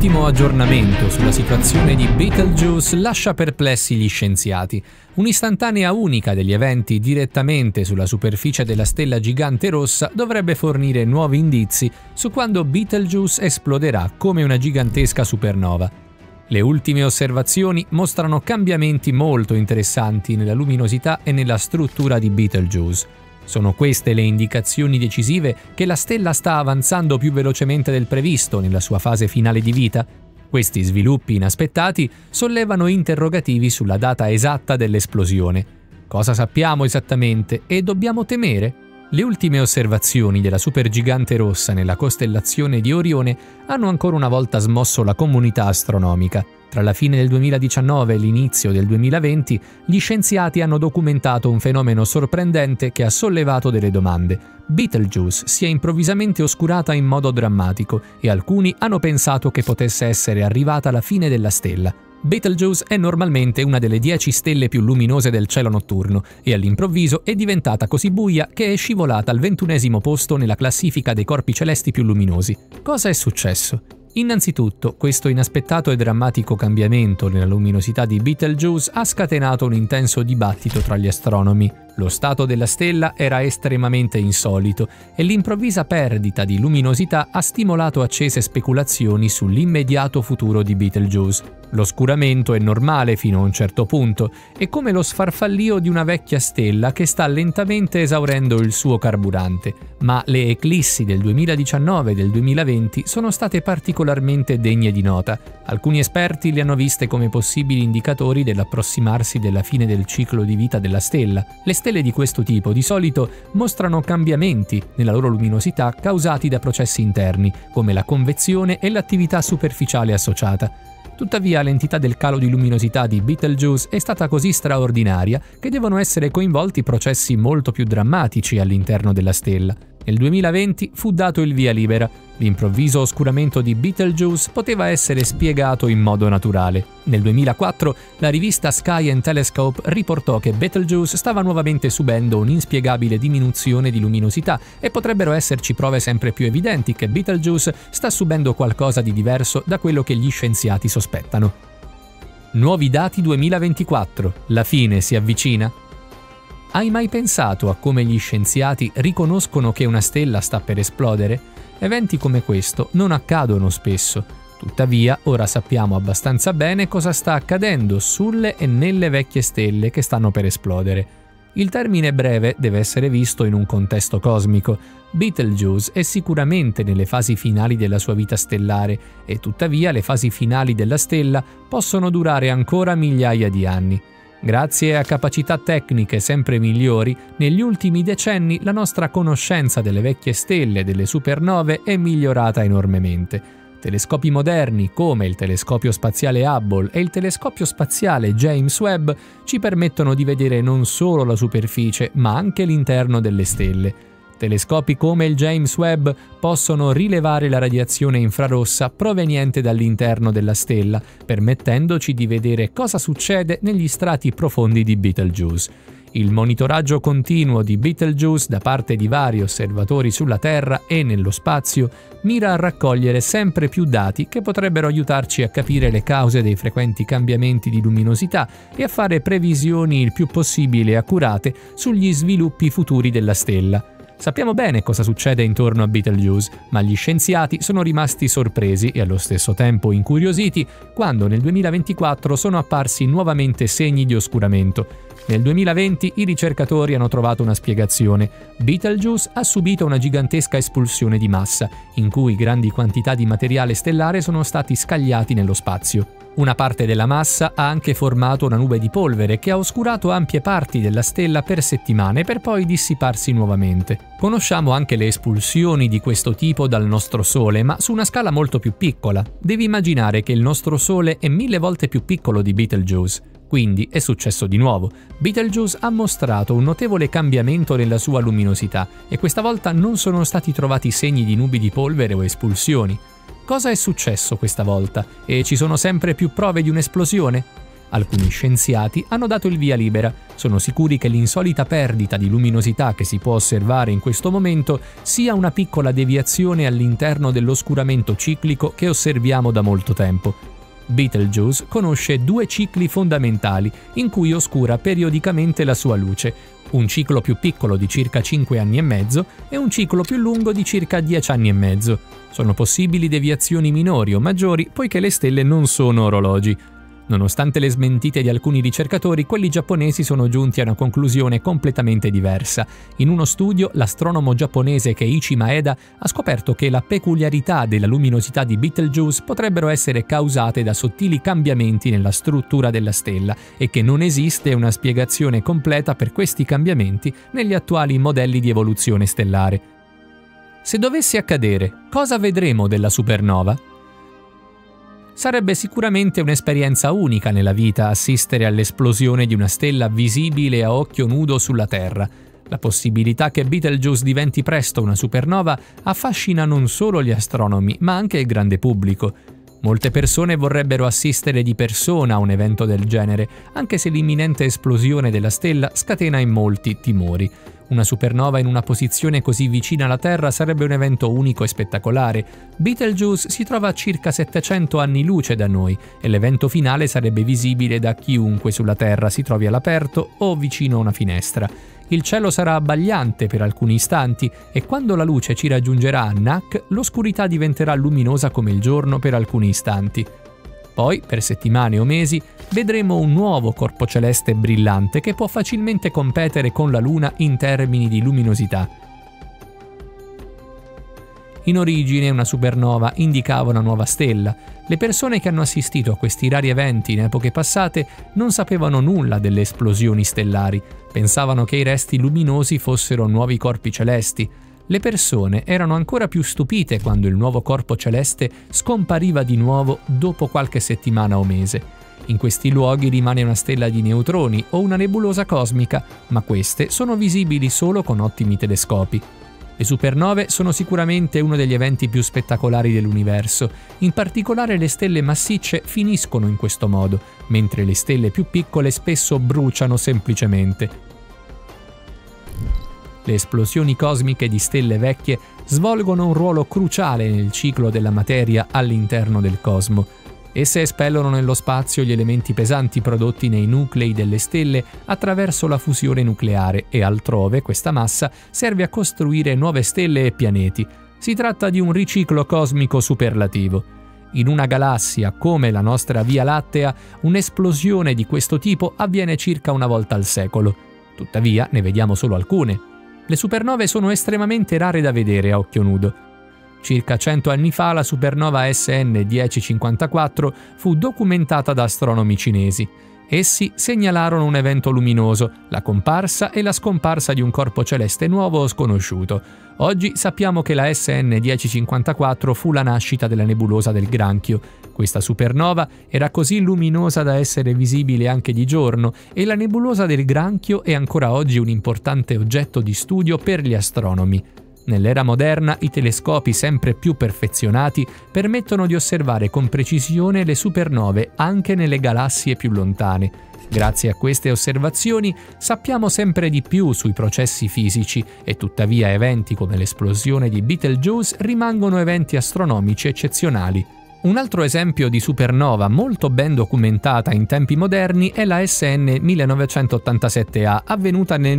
L'ultimo aggiornamento sulla situazione di Betelgeuse lascia perplessi gli scienziati. Un'istantanea unica degli eventi direttamente sulla superficie della stella gigante rossa dovrebbe fornire nuovi indizi su quando Betelgeuse esploderà come una gigantesca supernova. Le ultime osservazioni mostrano cambiamenti molto interessanti nella luminosità e nella struttura di Betelgeuse. Sono queste le indicazioni decisive che la stella sta avanzando più velocemente del previsto nella sua fase finale di vita? Questi sviluppi inaspettati sollevano interrogativi sulla data esatta dell'esplosione. Cosa sappiamo esattamente e dobbiamo temere? Le ultime osservazioni della supergigante rossa nella costellazione di Orione hanno ancora una volta smosso la comunità astronomica. Tra la fine del 2019 e l'inizio del 2020, gli scienziati hanno documentato un fenomeno sorprendente che ha sollevato delle domande. Betelgeuse si è improvvisamente oscurata in modo drammatico e alcuni hanno pensato che potesse essere arrivata la fine della stella. Betelgeuse è normalmente una delle 10 stelle più luminose del cielo notturno e all'improvviso è diventata così buia che è scivolata al 21° posto nella classifica dei corpi celesti più luminosi. Cosa è successo? Innanzitutto, questo inaspettato e drammatico cambiamento nella luminosità di Betelgeuse ha scatenato un intenso dibattito tra gli astronomi. Lo stato della stella era estremamente insolito e l'improvvisa perdita di luminosità ha stimolato accese speculazioni sull'immediato futuro di Betelgeuse. L'oscuramento è normale fino a un certo punto, è come lo sfarfallio di una vecchia stella che sta lentamente esaurendo il suo carburante, ma le eclissi del 2019 e del 2020 sono state particolarmente degne di nota. Alcuni esperti le hanno viste come possibili indicatori dell'approssimarsi della fine del ciclo di vita della stella. Le stelle di questo tipo di solito mostrano cambiamenti nella loro luminosità causati da processi interni, come la convezione e l'attività superficiale associata. Tuttavia, l'entità del calo di luminosità di Betelgeuse è stata così straordinaria che devono essere coinvolti processi molto più drammatici all'interno della stella. Nel 2020 fu dato il via libera. L'improvviso oscuramento di Betelgeuse poteva essere spiegato in modo naturale. Nel 2004 la rivista Sky and Telescope riportò che Betelgeuse stava nuovamente subendo un'inspiegabile diminuzione di luminosità e potrebbero esserci prove sempre più evidenti che Betelgeuse sta subendo qualcosa di diverso da quello che gli scienziati sospettano. Nuovi dati 2024. La fine si avvicina? Hai mai pensato a come gli scienziati riconoscono che una stella sta per esplodere? Eventi come questo non accadono spesso. Tuttavia, ora sappiamo abbastanza bene cosa sta accadendo sulle e nelle vecchie stelle che stanno per esplodere. Il termine breve deve essere visto in un contesto cosmico. Betelgeuse è sicuramente nelle fasi finali della sua vita stellare e tuttavia le fasi finali della stella possono durare ancora migliaia di anni. Grazie a capacità tecniche sempre migliori, negli ultimi decenni la nostra conoscenza delle vecchie stelle e delle supernove è migliorata enormemente. Telescopi moderni come il telescopio spaziale Hubble e il telescopio spaziale James Webb ci permettono di vedere non solo la superficie ma anche l'interno delle stelle. Telescopi come il James Webb possono rilevare la radiazione infrarossa proveniente dall'interno della stella, permettendoci di vedere cosa succede negli strati profondi di Betelgeuse. Il monitoraggio continuo di Betelgeuse da parte di vari osservatori sulla Terra e nello spazio mira a raccogliere sempre più dati che potrebbero aiutarci a capire le cause dei frequenti cambiamenti di luminosità e a fare previsioni il più possibile accurate sugli sviluppi futuri della stella. Sappiamo bene cosa succede intorno a Betelgeuse, ma gli scienziati sono rimasti sorpresi e allo stesso tempo incuriositi quando nel 2024 sono apparsi nuovamente segni di oscuramento. Nel 2020 i ricercatori hanno trovato una spiegazione. Betelgeuse ha subito una gigantesca espulsione di massa, in cui grandi quantità di materiale stellare sono stati scagliati nello spazio. Una parte della massa ha anche formato una nube di polvere che ha oscurato ampie parti della stella per settimane per poi dissiparsi nuovamente. Conosciamo anche le espulsioni di questo tipo dal nostro Sole, ma su una scala molto più piccola. Devi immaginare che il nostro Sole è 1000 volte più piccolo di Betelgeuse. Quindi è successo di nuovo. Betelgeuse ha mostrato un notevole cambiamento nella sua luminosità e questa volta non sono stati trovati segni di nubi di polvere o espulsioni. Cosa è successo questa volta? E ci sono sempre più prove di un'esplosione? Alcuni scienziati hanno dato il via libera. Sono sicuri che l'insolita perdita di luminosità che si può osservare in questo momento sia una piccola deviazione all'interno dell'oscuramento ciclico che osserviamo da molto tempo. Betelgeuse conosce 2 cicli fondamentali in cui oscura periodicamente la sua luce, un ciclo più piccolo di circa 5 anni e mezzo e un ciclo più lungo di circa 10 anni e mezzo. Sono possibili deviazioni minori o maggiori poiché le stelle non sono orologi. Nonostante le smentite di alcuni ricercatori, quelli giapponesi sono giunti a una conclusione completamente diversa. In uno studio, l'astronomo giapponese Keiichi Maeda ha scoperto che la peculiarità della luminosità di Betelgeuse potrebbero essere causate da sottili cambiamenti nella struttura della stella e che non esiste una spiegazione completa per questi cambiamenti negli attuali modelli di evoluzione stellare. Se dovesse accadere, cosa vedremo della supernova? Sarebbe sicuramente un'esperienza unica nella vita assistere all'esplosione di una stella visibile a occhio nudo sulla Terra. La possibilità che Betelgeuse diventi presto una supernova affascina non solo gli astronomi, ma anche il grande pubblico. Molte persone vorrebbero assistere di persona a un evento del genere, anche se l'imminente esplosione della stella scatena in molti timori. Una supernova in una posizione così vicina alla Terra sarebbe un evento unico e spettacolare. Betelgeuse si trova a circa 700 anni luce da noi e l'evento finale sarebbe visibile da chiunque sulla Terra si trovi all'aperto o vicino a una finestra. Il cielo sarà abbagliante per alcuni istanti e quando la luce ci raggiungerà a Nac, l'oscurità diventerà luminosa come il giorno per alcuni istanti. Poi, per settimane o mesi, vedremo un nuovo corpo celeste brillante che può facilmente competere con la Luna in termini di luminosità. In origine una supernova indicava una nuova stella. Le persone che hanno assistito a questi rari eventi in epoche passate non sapevano nulla delle esplosioni stellari, pensavano che i resti luminosi fossero nuovi corpi celesti. Le persone erano ancora più stupite quando il nuovo corpo celeste scompariva di nuovo dopo qualche settimana o mese. In questi luoghi rimane una stella di neutroni o una nebulosa cosmica, ma queste sono visibili solo con ottimi telescopi. Le supernove sono sicuramente uno degli eventi più spettacolari dell'universo. In particolare le stelle massicce finiscono in questo modo, mentre le stelle più piccole spesso bruciano semplicemente. Le esplosioni cosmiche di stelle vecchie svolgono un ruolo cruciale nel ciclo della materia all'interno del cosmo. Esse espellono nello spazio gli elementi pesanti prodotti nei nuclei delle stelle attraverso la fusione nucleare e altrove questa massa serve a costruire nuove stelle e pianeti. Si tratta di un riciclo cosmico superlativo. In una galassia come la nostra Via Lattea, un'esplosione di questo tipo avviene circa una volta al secolo. Tuttavia, ne vediamo solo alcune. Le supernove sono estremamente rare da vedere a occhio nudo. Circa 100 anni fa la supernova SN 1054 fu documentata da astronomi cinesi. Essi segnalarono un evento luminoso, la comparsa e la scomparsa di un corpo celeste nuovo o sconosciuto. Oggi sappiamo che la SN 1054 fu la nascita della nebulosa del Granchio. Questa supernova era così luminosa da essere visibile anche di giorno e la nebulosa del Granchio è ancora oggi un importante oggetto di studio per gli astronomi. Nell'era moderna i telescopi sempre più perfezionati permettono di osservare con precisione le supernove anche nelle galassie più lontane. Grazie a queste osservazioni sappiamo sempre di più sui processi fisici e tuttavia eventi come l'esplosione di Betelgeuse rimangono eventi astronomici eccezionali. Un altro esempio di supernova molto ben documentata in tempi moderni è la SN 1987A, avvenuta nel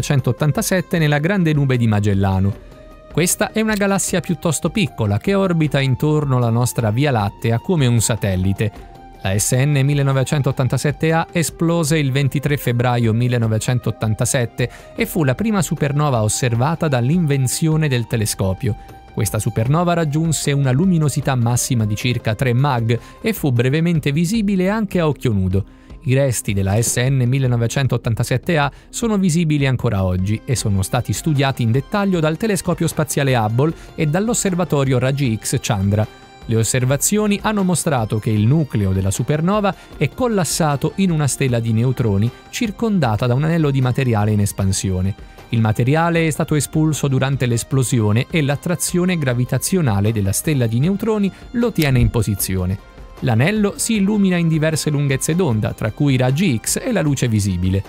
1987 nella Grande Nube di Magellano. Questa è una galassia piuttosto piccola che orbita intorno alla nostra Via Lattea come un satellite. La SN 1987A esplose il 23 febbraio 1987 e fu la prima supernova osservata dall'invenzione del telescopio. Questa supernova raggiunse una luminosità massima di circa 3 mag e fu brevemente visibile anche a occhio nudo. I resti della SN 1987A sono visibili ancora oggi e sono stati studiati in dettaglio dal telescopio spaziale Hubble e dall'osservatorio Raggi X Chandra. Le osservazioni hanno mostrato che il nucleo della supernova è collassato in una stella di neutroni circondata da un anello di materiale in espansione. Il materiale è stato espulso durante l'esplosione e l'attrazione gravitazionale della stella di neutroni lo tiene in posizione. L'anello si illumina in diverse lunghezze d'onda, tra cui i raggi X e la luce visibile.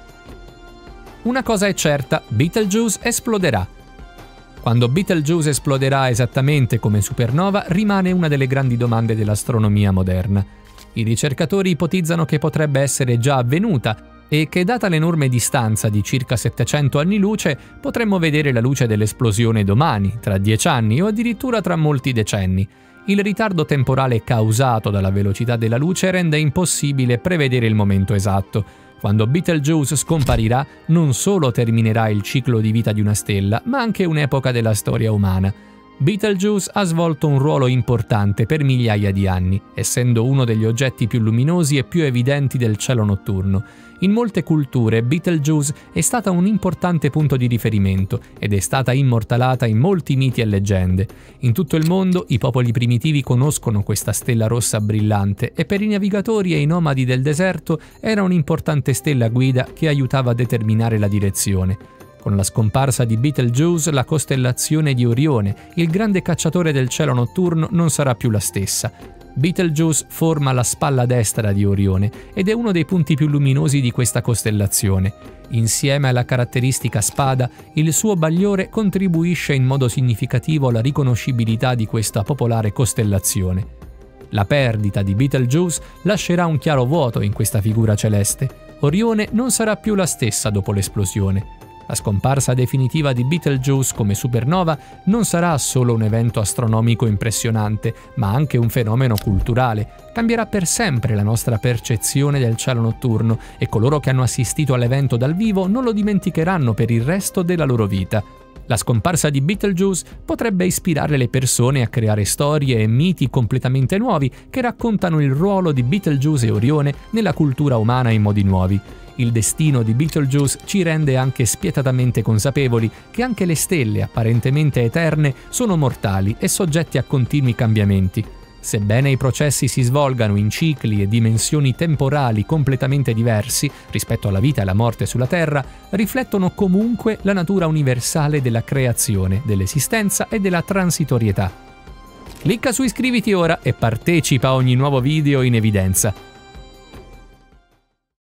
Una cosa è certa, Betelgeuse esploderà. Quando Betelgeuse esploderà esattamente come supernova rimane una delle grandi domande dell'astronomia moderna. I ricercatori ipotizzano che potrebbe essere già avvenuta e che, data l'enorme distanza di circa 700 anni luce, potremmo vedere la luce dell'esplosione domani, tra 10 anni o addirittura tra molti decenni. Il ritardo temporale causato dalla velocità della luce rende impossibile prevedere il momento esatto. Quando Betelgeuse scomparirà, non solo terminerà il ciclo di vita di una stella, ma anche un'epoca della storia umana. Betelgeuse ha svolto un ruolo importante per migliaia di anni, essendo uno degli oggetti più luminosi e più evidenti del cielo notturno. In molte culture Betelgeuse è stata un importante punto di riferimento ed è stata immortalata in molti miti e leggende. In tutto il mondo i popoli primitivi conoscono questa stella rossa brillante e per i navigatori e i nomadi del deserto era un'importante stella guida che aiutava a determinare la direzione. Con la scomparsa di Betelgeuse, la costellazione di Orione, il grande cacciatore del cielo notturno, non sarà più la stessa. Betelgeuse forma la spalla destra di Orione ed è uno dei punti più luminosi di questa costellazione. Insieme alla caratteristica spada, il suo bagliore contribuisce in modo significativo alla riconoscibilità di questa popolare costellazione. La perdita di Betelgeuse lascerà un chiaro vuoto in questa figura celeste. Orione non sarà più la stessa dopo l'esplosione. La scomparsa definitiva di Betelgeuse come supernova non sarà solo un evento astronomico impressionante, ma anche un fenomeno culturale. Cambierà per sempre la nostra percezione del cielo notturno e coloro che hanno assistito all'evento dal vivo non lo dimenticheranno per il resto della loro vita. La scomparsa di Betelgeuse potrebbe ispirare le persone a creare storie e miti completamente nuovi che raccontano il ruolo di Betelgeuse e Orione nella cultura umana in modi nuovi. Il destino di Betelgeuse ci rende anche spietatamente consapevoli che anche le stelle apparentemente eterne sono mortali e soggetti a continui cambiamenti. Sebbene i processi si svolgano in cicli e dimensioni temporali completamente diversi rispetto alla vita e alla morte sulla Terra, riflettono comunque la natura universale della creazione, dell'esistenza e della transitorietà. Clicca su iscriviti ora e partecipa a ogni nuovo video in evidenza.